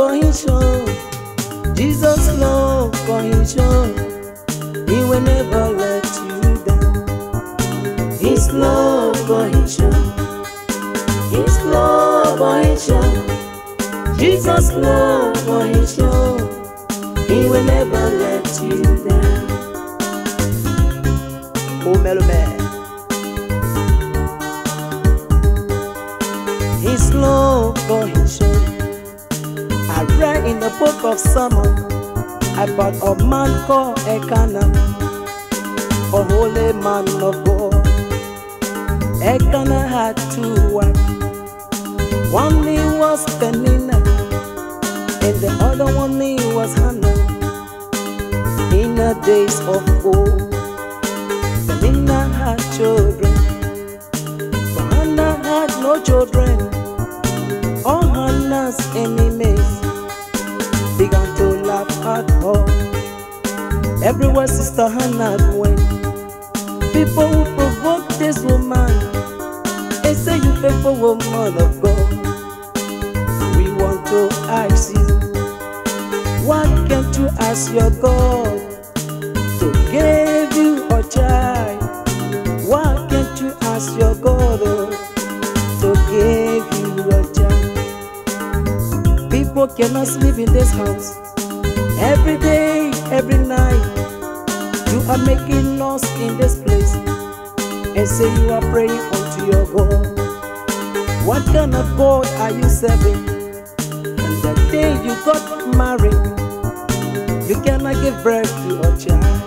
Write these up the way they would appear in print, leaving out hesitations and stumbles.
for His show. Jesus' love for His show. He will never let you down. His love for His show. His love for His show. Jesus' love for His show. He will never let you down. Oh, mellow man. His love for His show. I read in the book of Psalms about a man called Elkanah, a holy man of God. Elkanah had two wives. One name was Peninnah, and the other one name was Hannah. In the days of old, Peninnah had children, but Hannah had no children. All Hannah's enemies began to laugh at her. Everywhere Sister Hannah went, people who provoke this woman, they say, "You faithful woman of God, we want to ask you, why can't you ask your God to give you a child? Why can't you ask your God to give you a child?" People cannot sleep in this house. Every day, every night, you are making noise in this place and say you are praying unto your God. What kind of God are you serving? And the day you got married, you cannot give birth to a child.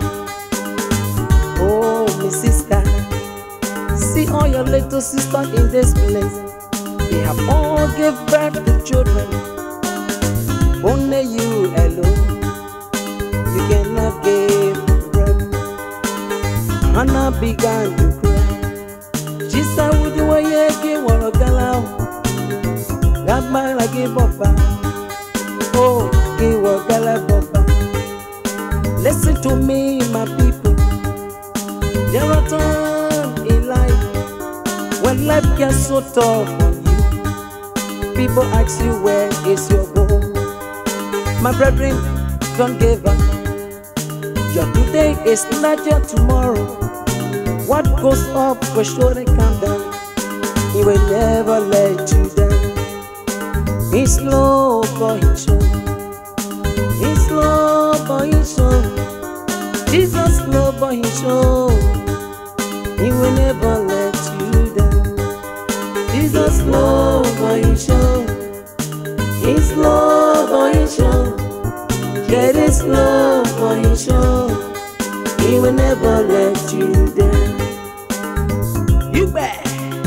Oh, my sister, see all your little sisters in this place. They have all give birth to children. Only you alone, you cannot give birth. Hannah began to cry. She said, "Would you want to give one a girl? That man I give up. Oh, give a girl up." Listen to me, my people. There are times in life when life gets so tough on you. People ask you, where is your goal? My brethren, don't give up. Your today is not your tomorrow. What goes up will surely come down. He will never let you down. His love for His show. His love for His show. Jesus' love for His show. He will never let you down. Jesus' love for His show. His love for His show. Get His love for His show. He will never let you down. You bet.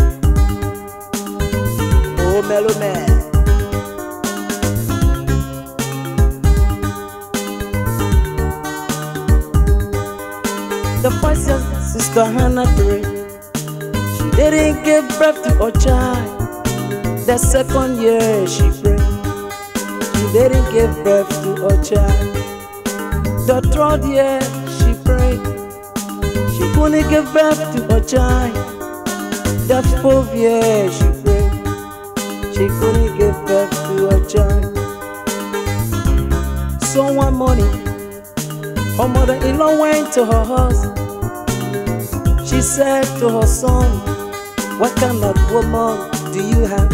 Oh, mellow man. The first year Sister Hannah prayed, she didn't give birth to a child. The second year she prayed, she didn't give birth to a child. The third year she prayed, she couldn't give birth to a child. The fourth year she prayed, she couldn't give birth to a child. So one morning, her mother-in-law went to her house. She said to her son, "What kind of woman do you have?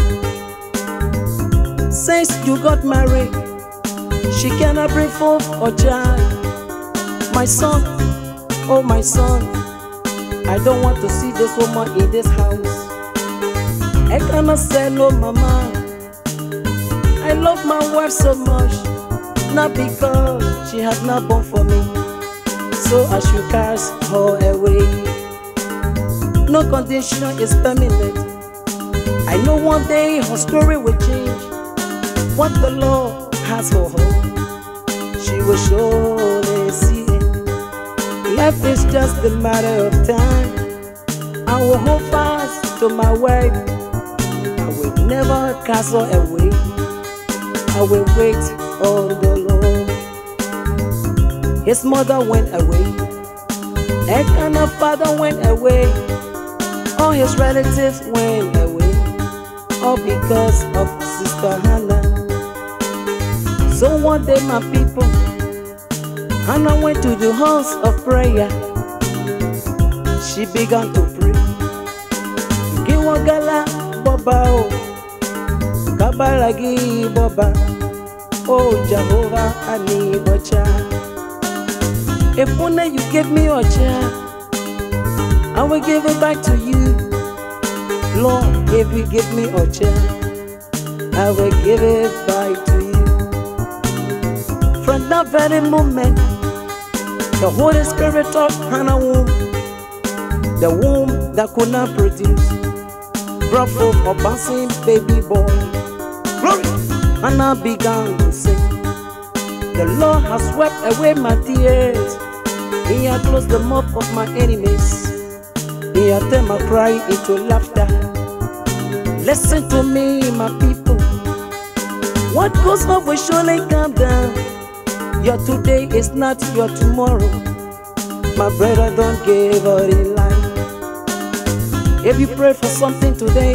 Since you got married, she cannot bring forth a child. My son, oh my son, I don't want to see this woman in this house." I cannot say, "No, mama, I love my wife so much, not because she has not born for me, so I should cast her away. No condition is permanent. I know one day her story will change. What the Lord has for her, she will surely see it. Life is just a matter of time. I will hold fast to my wife. I will never cast her away. I will wait on the Lord." His mother went away, Elkanah's father went away, all his relatives went away, all because of Sister Hannah. So one day, my people, Hannah went to the house of prayer. She began to pray. Giwagala Boba, oh, Kabalagi Boba, oh Jehovah, I need a child. If only you give me a child, I will give it back to you. Lord, if you give me a child, I will give it back to you. From that very moment, the Holy Spirit of Hannah womb, the womb that could not produce, brought forth a bouncing baby boy. Glory! Hannah began to sing. The Lord has swept away my tears. He has closed the mouth of my enemies. He has turned my cry into laughter. Listen to me, my people. What goes up will surely come down. Your today is not your tomorrow. My brother, don't give up in life. If you pray for something today,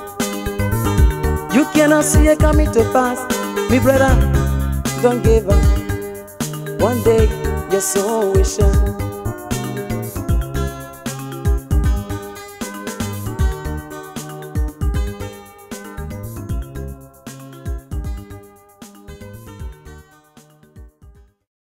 you cannot see it coming to pass. My brother, don't give up. One day your soul will shine.